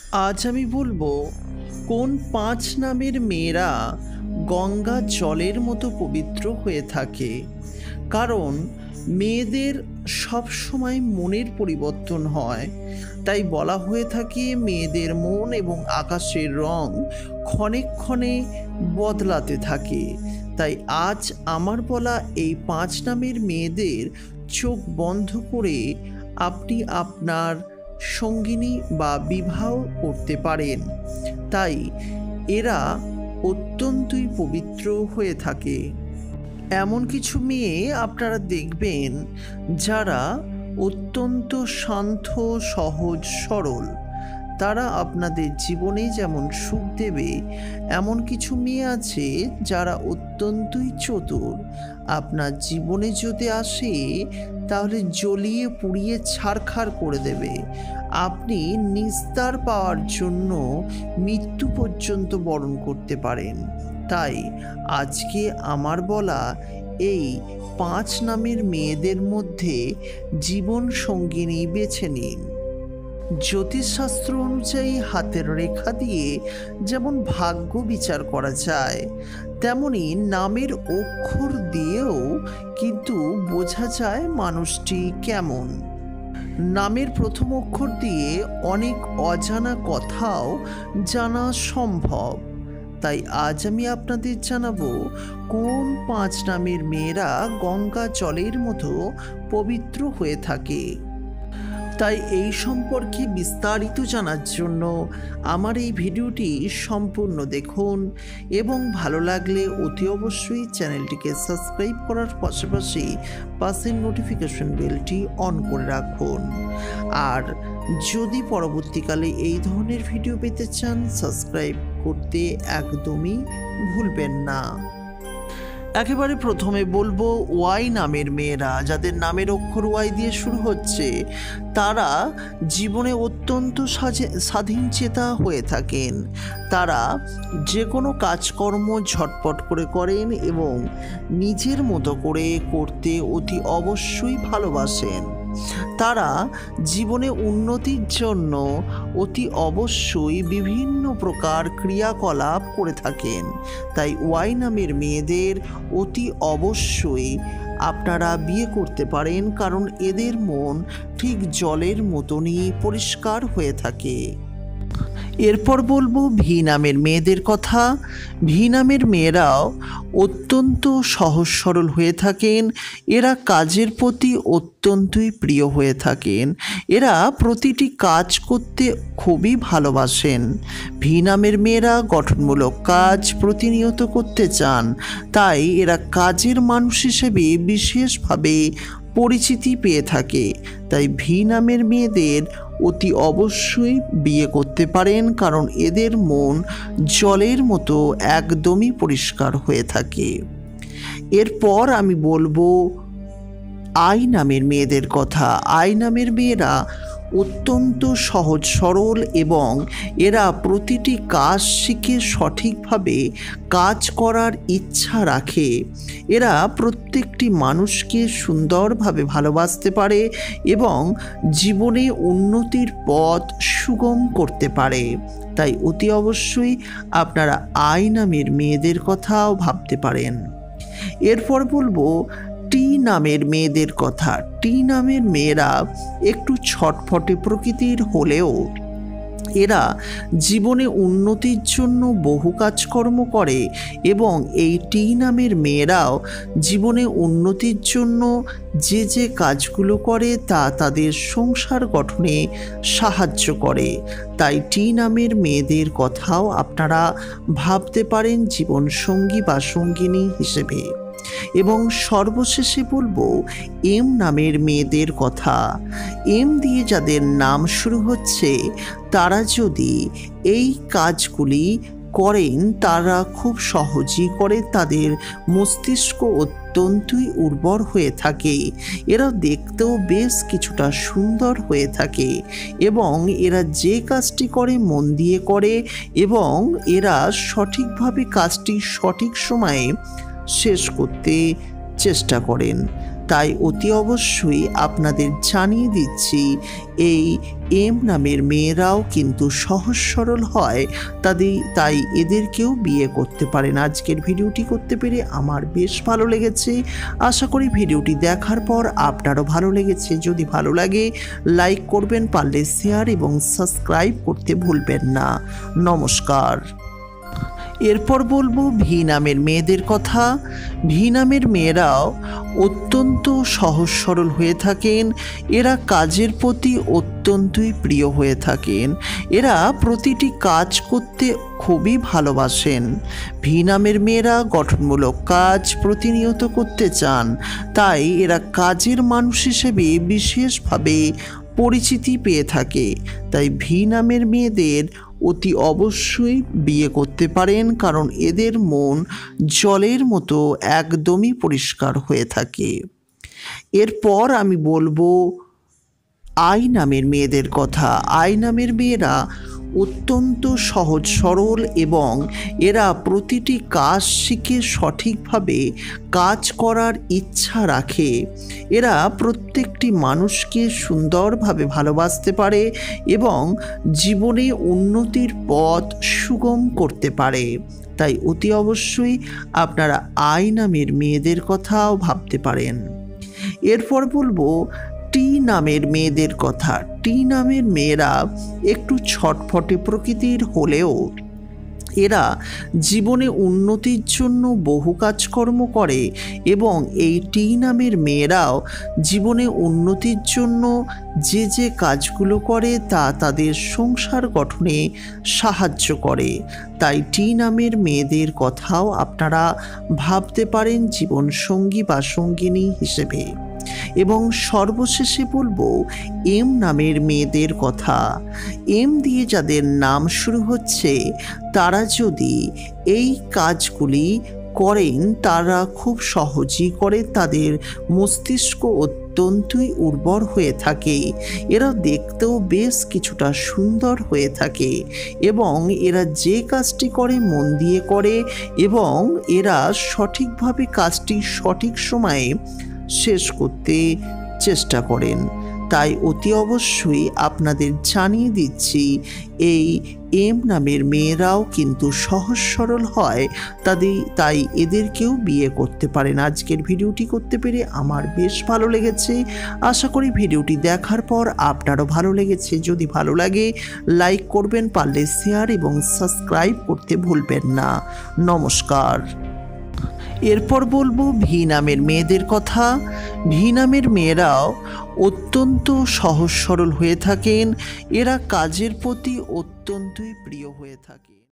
আজ আমি বলবো কোন ৫ নামের মেয়েরা গঙ্গা জলের মতো পবিত্র হয়ে থাকে। কারণ মেয়েদের সব সময় মনের পরিবর্তন হয়, তাই বলা হয়ে থাকে মেয়েদের মন এবং আকাশের রং ক্ষণে ক্ষণে বদলাতে থাকে। তাই আজ আমার বলা এই ৫ নামের মেয়েদের চোখ বন্ধ করে আপনি আপনার সঙ্গিনী বা বিবাহ করতে পারেন। তাই এরা অত্যন্তই পবিত্র হয়ে থাকে। এমন কিছু মেয়ে আপনারা দেখবেন যারা অত্যন্ত শান্ত, সহজ, সরল। তারা আপনাদের জীবনে যেমন সুখ দেবে, এমন কিছু মেয়ে আছে যারা অত্যন্তই চতুর। আপনার জীবনে যদি আসে তাহলে জ্বলিয়ে পুড়িয়ে ছারখার করে দেবে। আপনি নিস্তার পাওয়ার জন্য মৃত্যু পর্যন্ত বরণ করতে পারেন। তাই আজকে আমার বলা এই ৫ নামের মেয়েদের মধ্যে জীবন সঙ্গিনী বেছে নিন। জ্যোতিষশাস্ত্র অনুযায়ী হাতের রেখা দিয়ে যেমন ভাগ্য বিচার করা যায়, তেমনি নামের অক্ষর দিয়েও কিন্তু বোঝা যায় মানুষটি কেমন। নামের প্রথম অক্ষর দিয়ে অনেক অজানা কথাও জানা সম্ভব। তাই আজ আমি আপনাদের জানাবো কোন ৫ নামের মেয়েরা গঙ্গা জলের মতো পবিত্র হয়ে থাকে। তাই এই সম্পর্কে বিস্তারিত জানার জন্য আমার এই ভিডিওটি সম্পূর্ণ দেখুন এবং ভালো লাগলে অতি অবশ্যই চ্যানেলটিকে সাবস্ক্রাইব করার পাশাপাশি পাশের নোটিফিকেশন বেলটি অন করে রাখুন। আর যদি পরবর্তীকালে এই ধরনের ভিডিও পেতে চান, সাবস্ক্রাইব করতে একদমই ভুলবেন না। একেবারে প্রথমে বলবো ওয়াই নামের মেয়েরা, যাদের নামের অক্ষর ওয়াই দিয়ে শুরু হচ্ছে, তারা জীবনে অত্যন্ত স্বাধীনচেতা হয়ে থাকেন। তারা যে কোনো কাজকর্ম ঝটপট করে করেন এবং নিজের মতো করে করতে অতি অবশ্যই ভালোবাসেন। তারা জীবনে উন্নতির জন্য অতি অবশ্যই বিভিন্ন প্রকার ক্রিয়াকলাপ করে থাকেন। তাই ওয়াই নামের মেয়েদের অতি অবশ্যই আপনারা বিয়ে করতে পারেন, কারণ এদের মন ঠিক জলের মতনই পরিষ্কার হয়ে থাকে। এরপর বলবো ভি নামের মেয়েদের কথা। ভি নামের মেয়েরাও অত্যন্ত সহজ সরল হয়ে থাকেন। এরা কাজের প্রতি অত্যন্তই প্রিয় হয়ে থাকেন। এরা প্রতিটি কাজ করতে খুবই ভালোবাসেন। ভি নামের মেয়েরা গঠনমূলক কাজ প্রতিনিয়ত করতে চান। তাই এরা কাজের মানুষ হিসেবে বিশেষভাবে পরিচিতি পেয়ে থাকে। তাই ভি নামের মেয়েদের অতি অবশ্যই বিয়ে করতে পারেন, কারণ এদের মন জলের মতো একদমই পরিষ্কার হয়ে থাকে। এরপর আমি বলবো আই নামের মেয়েদের কথা। আই নামের মেয়েরা অত্যন্ত সহজ সরল এবং এরা প্রতিটি কাজ শিখে সঠিকভাবে কাজ করার ইচ্ছা রাখে। এরা প্রত্যেকটি মানুষকে সুন্দরভাবে ভালোবাসতে পারে এবং জীবনে উন্নতির পথ সুগম করতে পারে। তাই অতি অবশ্যই আপনারা আই নামের মেয়েদের কথাও ভাবতে পারেন। এরপর বলবো টি নামের মেয়েদের কথা। টি নামের মেয়েরা একটু ছটফটে প্রকৃতির হলেও এরা জীবনে উন্নতির জন্য বহু কাজকর্ম করে এবং এই টি নামের মেয়েরাও জীবনে উন্নতির জন্য যে যে কাজগুলো করে তা তাদের সংসার গঠনে সাহায্য করে। তাই টি নামের মেয়েদের কথাও আপনারা ভাবতে পারেন জীবন সঙ্গী বা সঙ্গিনী হিসেবে। এবং সর্বশেষে বলবো এম নামের মেয়েদের কথা। এম দিয়ে যাদের নাম শুরু হচ্ছে, তারা যদি এই কাজগুলি করেন তারা খুব সহজেই করে। তাদের মস্তিষ্ক অত্যন্তই উর্বর হয়ে থাকে। এরা দেখতেও বেশ কিছুটা সুন্দর হয়ে থাকে এবং এরা যে কাজটি করে মন দিয়ে করে এবং এরা সঠিকভাবে কাজটি সঠিক সময়ে শেষ করতে চেষ্টা করেন। তাই অতি অবশ্যই আপনাদের জানিয়ে দিচ্ছি, এই এম নামের মেয়েরাও কিন্তু সহজ সরল হয়, তাই এদেরকেও বিয়ে করতে পারেন। আজকের ভিডিওটি করতে পেরে আমার বেশ ভালো লেগেছে। আশা করি ভিডিওটি দেখার পর আপনারও ভালো লেগেছে। যদি ভালো লাগে লাইক করবেন, পারলে শেয়ার এবং সাবস্ক্রাইব করতে ভুলবেন না। নমস্কার। এরপর বলবো ভি নামের মেয়েদের কথা। ভি নামের মেয়েরাও অত্যন্ত সহজ সরল হয়ে থাকেন। এরা কাজের প্রতি অত্যন্তই প্রিয় হয়ে থাকেন। এরা প্রতিটি কাজ করতে খুবই ভালোবাসেন। ভি নামের মেয়েরা গঠনমূলক কাজ প্রতিনিয়ত করতে চান, তাই এরা কাজের মানুষ হিসেবে বিশেষভাবে পরিচিতি পেয়ে থাকে। তাই ভি নামের মেয়েদের অতি অবশ্যই বিয়ে করতে পারেন, কারণ এদের মন জলের মতো একদমই পরিষ্কার হয়ে থাকে। এরপর আমি বলবো আই নামের মেয়েদের কথা। আই নামের মেয়েরা অত্যন্ত সহজ সরল এবং এরা প্রতিটি কাজ শিখে সঠিকভাবে কাজ করার ইচ্ছা রাখে। এরা প্রত্যেকটি মানুষকে সুন্দরভাবে ভালোবাসতে পারে এবং জীবনে উন্নতির পথ সুগম করতে পারে। তাই অতি অবশ্যই আপনারা আই নামের মেয়েদের কথাও ভাবতে পারেন। এরপর বলবো টি নামের মেয়েদের কথা। টি নামের মেয়েরা একটু ছটফটে প্রকৃতির হলেও এরা জীবনে উন্নতির জন্য বহু কাজকর্ম করে এবং এই টি নামের মেয়েরাও জীবনে উন্নতির জন্য যে কাজগুলো করে তা তাদের সংসার গঠনে সাহায্য করে। তাই টি নামের মেয়েদের কথাও আপনারা ভাবতে পারেন জীবন সঙ্গী বা সঙ্গিনী হিসেবে। এবং সর্বশেষে বলবো এম নামের মেয়েদের কথা। এম দিয়ে যাদের নাম শুরু হচ্ছে তারা যদি এই কাজগুলি করেন তারা খুব সহজেই করে। তাদের মস্তিষ্ক অত্যন্তই উর্বর হয়ে থাকে। এরা দেখতেও বেশ কিছুটা সুন্দর হয়ে থাকে এবং এরা যে কাজটি করে মন দিয়ে করে এবং এরা সঠিকভাবে কাজটি সঠিক সময়ে শেষ করতে চেষ্টা করেন। তাই অতি অবশ্যই আপনাদের জানিয়ে দিচ্ছি, এই এম নামের মেয়েরাও কিন্তু সহজ সরল হয়, তাই এদেরকেও বিয়ে করতে পারেন। আজকের ভিডিওটি করতে পেরে আমার বেশ ভালো লেগেছে। আশা করি ভিডিওটি দেখার পর আপনারও ভালো লেগেছে। যদি ভালো লাগে লাইক করবেন, পারলে শেয়ার এবং সাবস্ক্রাইব করতে ভুলবেন না। নমস্কার। এরপর বলবো ভি নামের মেয়েদের কথা। ভি নামের মেয়েরাও অত্যন্ত সহজ সরল হয়ে থাকেন। এরা কাজের প্রতি অত্যন্তই প্রিয় হয়ে থাকে।